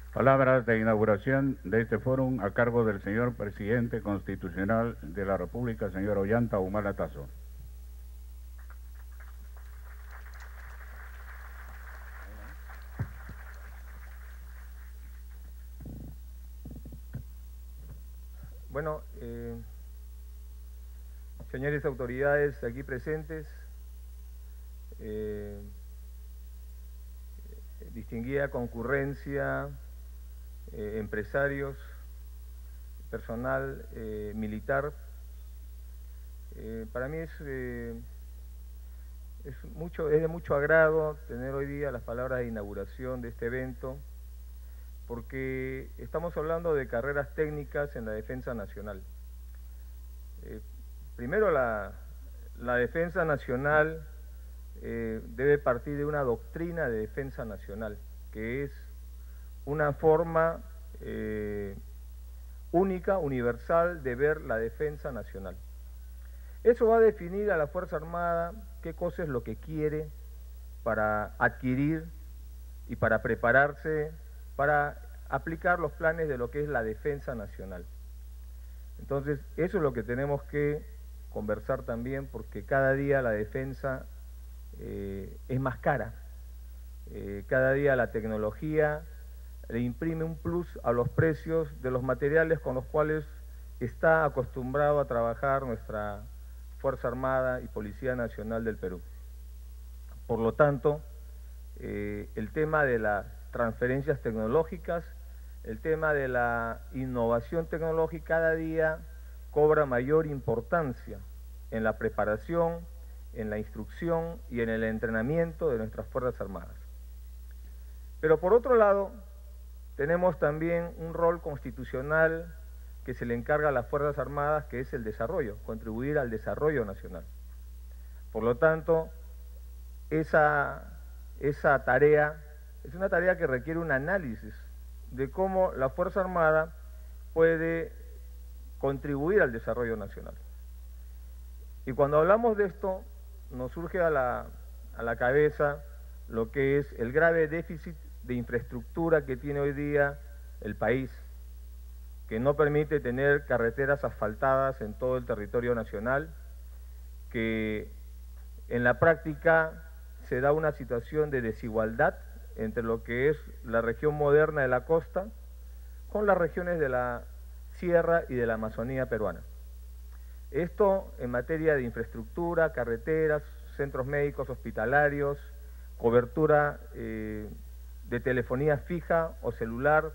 Palabras de inauguración de este fórum a cargo del señor Presidente Constitucional de la República, señor Ollanta Humala Tazo. Bueno, señores autoridades aquí presentes, distinguida concurrencia, empresarios, personal militar, para mí es de mucho agrado tener hoy día las palabras de inauguración de este evento, porque estamos hablando de carreras técnicas en la defensa nacional. Primero, la defensa nacional debe partir de una doctrina de defensa nacional, que es una forma única, universal, de ver la defensa nacional. Eso va a definir a la Fuerza Armada qué cosa es lo que quiere para adquirir y para prepararse para aplicar los planes de lo que es la defensa nacional. Entonces, eso es lo que tenemos que conversar también, porque cada día la defensa es más cara. Cada día la tecnología le imprime un plus a los precios de los materiales con los cuales está acostumbrado a trabajar nuestra Fuerza Armada y Policía Nacional del Perú. Por lo tanto, el tema de las transferencias tecnológicas, el tema de la innovación tecnológica cada día cobra mayor importancia en la preparación, en la instrucción y en el entrenamiento de nuestras Fuerzas Armadas. Pero por otro lado, tenemos también un rol constitucional que se le encarga a las Fuerzas Armadas, que es el desarrollo, contribuir al desarrollo nacional. Por lo tanto, esa tarea es una tarea que requiere un análisis de cómo la Fuerza Armada puede contribuir al desarrollo nacional. Y cuando hablamos de esto, nos surge a la cabeza lo que es el grave déficit de infraestructura que tiene hoy día el país, que no permite tener carreteras asfaltadas en todo el territorio nacional, que en la práctica se da una situación de desigualdad entre lo que es la región moderna de la costa con las regiones de la sierra y de la Amazonía peruana. Esto en materia de infraestructura, carreteras, centros médicos hospitalarios, cobertura de telefonía fija o celular,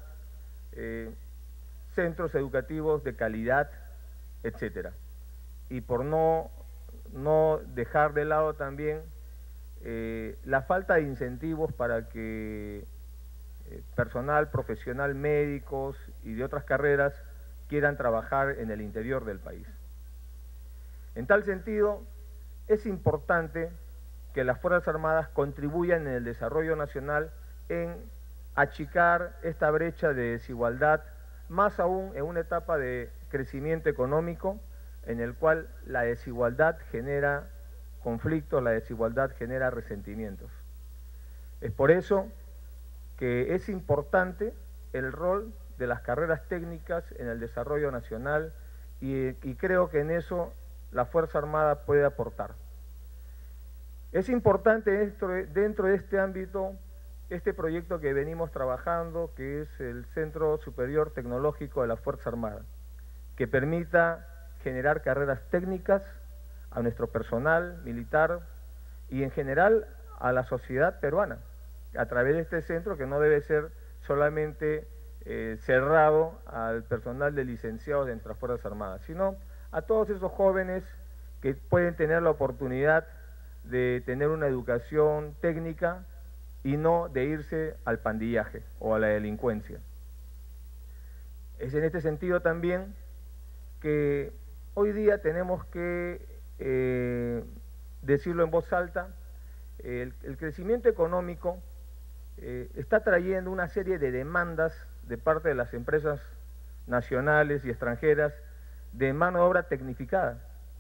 centros educativos de calidad, etcétera. Y por no dejar de lado también la falta de incentivos para que personal profesional, médicos y de otras carreras quieran trabajar en el interior del país. En tal sentido, es importante que las Fuerzas Armadas contribuyan en el desarrollo nacional en achicar esta brecha de desigualdad, más aún en una etapa de crecimiento económico en el cual la desigualdad genera conflictos, la desigualdad genera resentimientos. Es por eso que es importante el rol de las carreras técnicas en el desarrollo nacional y creo que en eso la Fuerza Armada puede aportar. Es importante dentro de este ámbito este proyecto que venimos trabajando, que es el Centro Superior Tecnológico de la Fuerza Armada, que permita generar carreras técnicas a nuestro personal militar y en general a la sociedad peruana, a través de este centro que no debe ser solamente cerrado al personal de licenciados de nuestras Fuerzas Armadas, sino a todos esos jóvenes que pueden tener la oportunidad de tener una educación técnica y no de irse al pandillaje o a la delincuencia. Es en este sentido también que hoy día tenemos que decirlo en voz alta, el crecimiento económico está trayendo una serie de demandas de parte de las empresas nacionales y extranjeras de mano de obra tecnificada.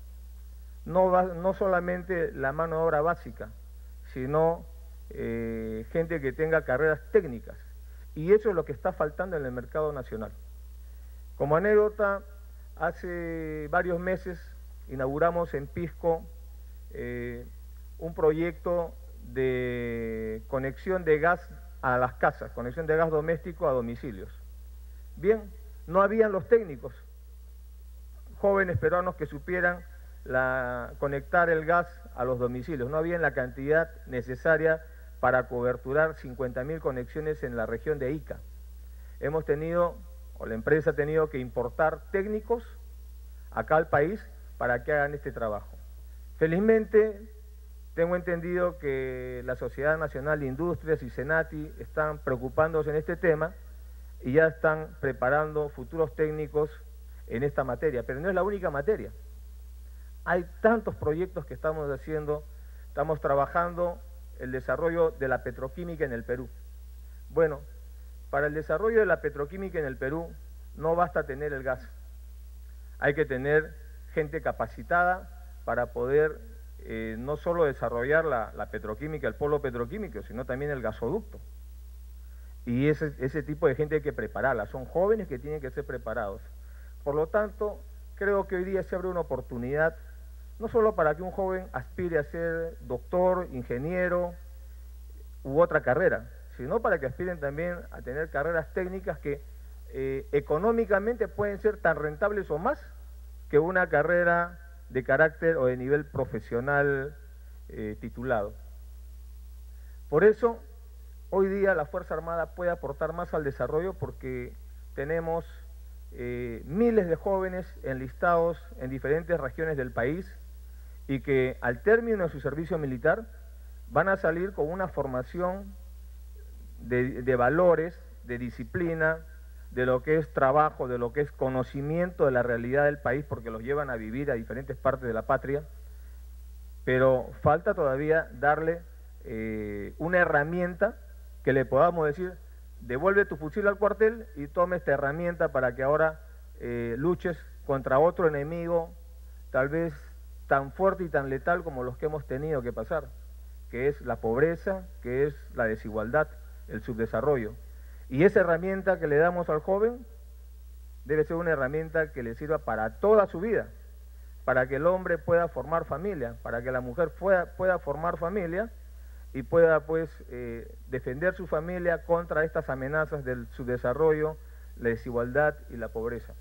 No solamente la mano de obra básica, sino gente que tenga carreras técnicas. Y eso es lo que está faltando en el mercado nacional. Como anécdota, hace varios meses inauguramos en Pisco un proyecto de conexión de gas a las casas, conexión de gas doméstico a domicilios. Bien, no habían los técnicos, jóvenes peruanos que supieran conectar el gas a los domicilios, no había la cantidad necesaria para coberturar 50.000 conexiones en la región de Ica. Hemos tenido, o la empresa ha tenido que importar técnicos acá al país para que hagan este trabajo. Felizmente, tengo entendido que la Sociedad Nacional de Industrias y Senati están preocupándose en este tema y ya están preparando futuros técnicos en esta materia, pero no es la única materia. Hay tantos proyectos que estamos haciendo, estamos trabajando el desarrollo de la petroquímica en el Perú. Bueno, para el desarrollo de la petroquímica en el Perú no basta tener el gas, hay que tener gente capacitada para poder no solo desarrollar la petroquímica, el polo petroquímico, sino también el gasoducto. Y ese tipo de gente hay que prepararla, son jóvenes que tienen que ser preparados. Por lo tanto, creo que hoy día se abre una oportunidad, no solo para que un joven aspire a ser doctor, ingeniero u otra carrera, sino para que aspiren también a tener carreras técnicas que económicamente pueden ser tan rentables o más que una carrera de carácter o de nivel profesional titulado. Por eso, hoy día la Fuerza Armada puede aportar más al desarrollo porque tenemos miles de jóvenes enlistados en diferentes regiones del país y que al término de su servicio militar van a salir con una formación de valores, de disciplina, de lo que es trabajo, de lo que es conocimiento de la realidad del país, porque los llevan a vivir a diferentes partes de la patria, pero falta todavía darle una herramienta que le podamos decir, devuelve tu fusil al cuartel y toma esta herramienta para que ahora luches contra otro enemigo, tal vez tan fuerte y tan letal como los que hemos tenido que pasar, que es la pobreza, que es la desigualdad, el subdesarrollo. Y esa herramienta que le damos al joven debe ser una herramienta que le sirva para toda su vida, para que el hombre pueda formar familia, para que la mujer pueda formar familia y pueda pues defender su familia contra estas amenazas del subdesarrollo, la desigualdad y la pobreza.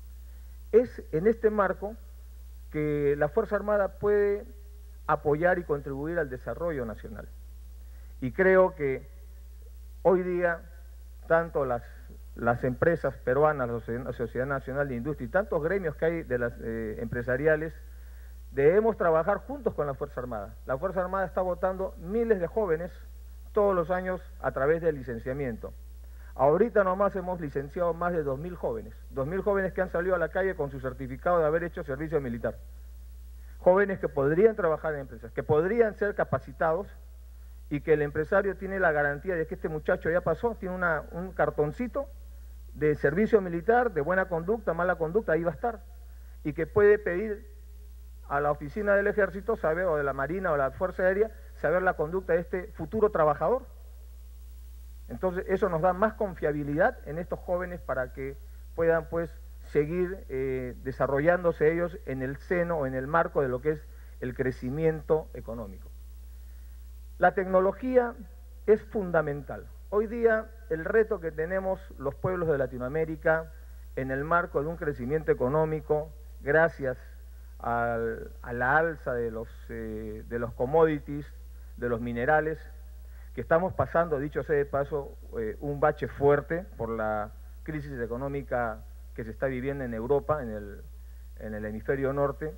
Es en este marco que la Fuerza Armada puede apoyar y contribuir al desarrollo nacional. Y creo que hoy día tanto las empresas peruanas, la Sociedad Nacional de Industria y tantos gremios que hay de las empresariales, debemos trabajar juntos con la Fuerza Armada. La Fuerza Armada está votando miles de jóvenes todos los años a través del licenciamiento. Ahorita nomás hemos licenciado más de 2.000 jóvenes, 2.000 jóvenes que han salido a la calle con su certificado de haber hecho servicio militar. Jóvenes que podrían trabajar en empresas, que podrían ser capacitados y que el empresario tiene la garantía de que este muchacho ya pasó, tiene un cartoncito de servicio militar, de buena conducta, mala conducta, ahí va a estar. Y que puede pedir a la oficina del Ejército, saber, o de la Marina o de la Fuerza Aérea, saber la conducta de este futuro trabajador. Entonces eso nos da más confiabilidad en estos jóvenes para que puedan pues seguir desarrollándose ellos en el seno o en el marco de lo que es el crecimiento económico. La tecnología es fundamental. Hoy día el reto que tenemos los pueblos de Latinoamérica en el marco de un crecimiento económico, gracias a la alza de los commodities, de los minerales, que estamos pasando, dicho sea de paso, un bache fuerte por la crisis económica que se está viviendo en Europa, en el hemisferio norte.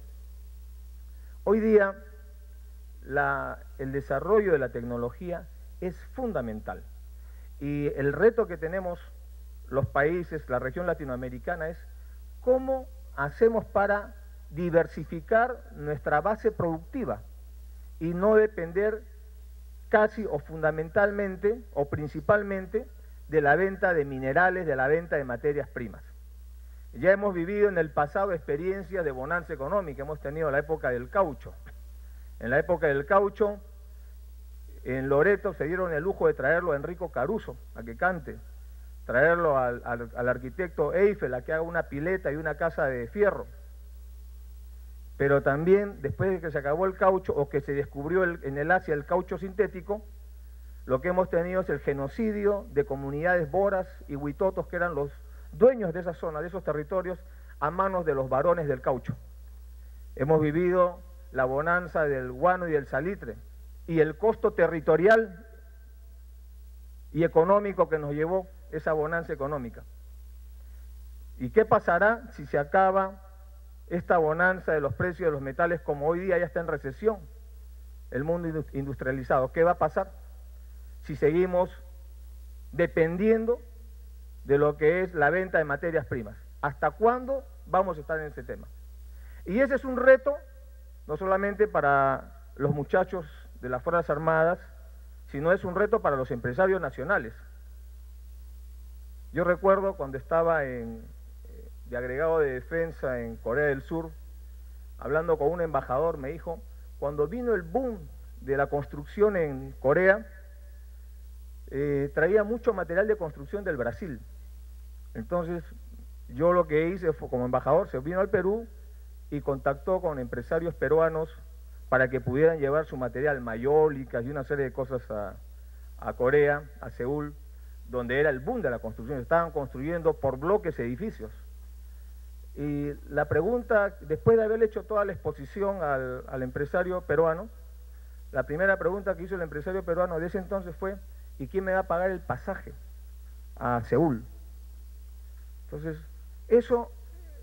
Hoy día el desarrollo de la tecnología es fundamental y el reto que tenemos los países, la región latinoamericana, es cómo hacemos para diversificar nuestra base productiva y no depender casi o fundamentalmente o principalmente de la venta de minerales, de la venta de materias primas. Ya hemos vivido en el pasado experiencias de bonanza económica, hemos tenido la época del caucho. En la época del caucho, en Loreto se dieron el lujo de traerlo a Enrico Caruso a que cante. traerlo al arquitecto Eiffel a que haga una pileta y una casa de fierro. Pero también, después de que se acabó el caucho o que se descubrió en el Asia el caucho sintético, lo que hemos tenido es el genocidio de comunidades boras y huitotos que eran los dueños de esa zona, de esos territorios, a manos de los varones del caucho. Hemos vivido la bonanza del guano y del salitre y el costo territorial y económico que nos llevó esa bonanza económica. ¿Y qué pasará si se acaba esta bonanza de los precios de los metales, como hoy día ya está en recesión el mundo industrializado? ¿Qué va a pasar si seguimos dependiendo de lo que es la venta de materias primas? ¿Hasta cuándo vamos a estar en ese tema? Y ese es un reto no solamente para los muchachos de las Fuerzas Armadas, sino es un reto para los empresarios nacionales. Yo recuerdo cuando estaba de agregado de defensa en Corea del Sur, hablando con un embajador, me dijo, cuando vino el boom de la construcción en Corea, traía mucho material de construcción del Brasil. Entonces, yo lo que hice fue, como embajador, se vino al Perú y contactó con empresarios peruanos para que pudieran llevar su material, mayólicas y una serie de cosas a Corea, a Seúl, donde era el boom de la construcción. Estaban construyendo por bloques edificios. Y la pregunta, después de haberle hecho toda la exposición al empresario peruano, la primera pregunta que hizo el empresario peruano de ese entonces fue, ¿y quién me va a pagar el pasaje a Seúl? Entonces, eso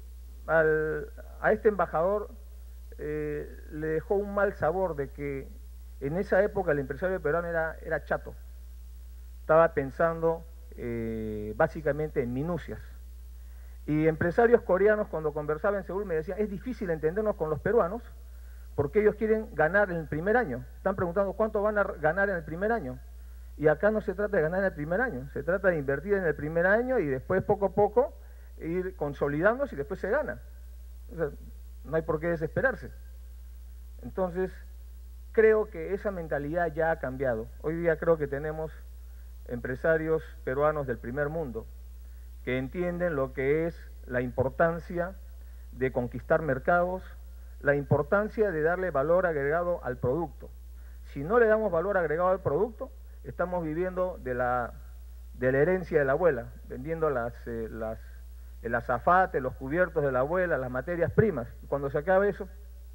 a este embajador le dejó un mal sabor de que en esa época el empresario peruano era chato. Estaba pensando básicamente en minucias. Y empresarios coreanos, cuando conversaba en Seúl, me decían, es difícil entendernos con los peruanos porque ellos quieren ganar en el primer año. Están preguntando cuánto van a ganar en el primer año. Y acá no se trata de ganar en el primer año, se trata de invertir en el primer año y después poco a poco ir consolidándose y después se gana. O sea, no hay por qué desesperarse. Entonces, creo que esa mentalidad ya ha cambiado. Hoy día creo que tenemos empresarios peruanos del primer mundo que entienden lo que es la importancia de conquistar mercados, la importancia de darle valor agregado al producto. Si no le damos valor agregado al producto, estamos viviendo de la herencia de la abuela, vendiendo el azafate, los cubiertos de la abuela, las materias primas. Cuando se acabe eso,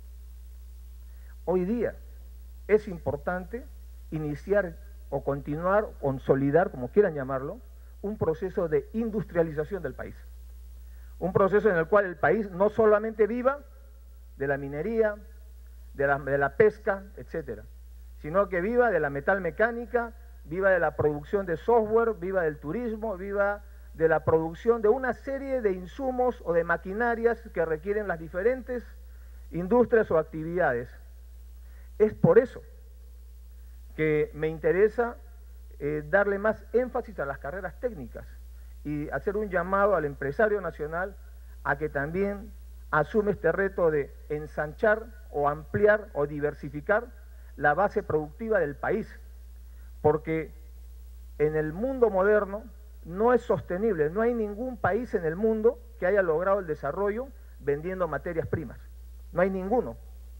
hoy día es importante iniciar o continuar, consolidar, como quieran llamarlo, un proceso de industrialización del país. Un proceso en el cual el país no solamente viva de la minería, de la pesca, etcétera, sino que viva de la metalmecánica, viva de la producción de software, viva del turismo, viva de la producción de una serie de insumos o de maquinarias que requieren las diferentes industrias o actividades. Es por eso que me interesa darle más énfasis a las carreras técnicas y hacer un llamado al empresario nacional a que también asume este reto de ensanchar o ampliar o diversificar la base productiva del país, porque en el mundo moderno no es sostenible, no hay ningún país en el mundo que haya logrado el desarrollo vendiendo materias primas, no hay ninguno.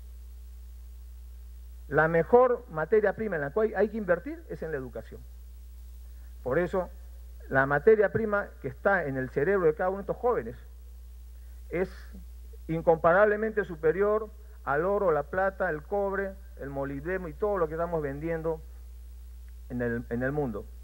La mejor materia prima en la cual hay que invertir es en la educación. Por eso, la materia prima que está en el cerebro de cada uno de estos jóvenes es incomparablemente superior al oro, la plata, el cobre, el molibdeno y todo lo que estamos vendiendo en el mundo.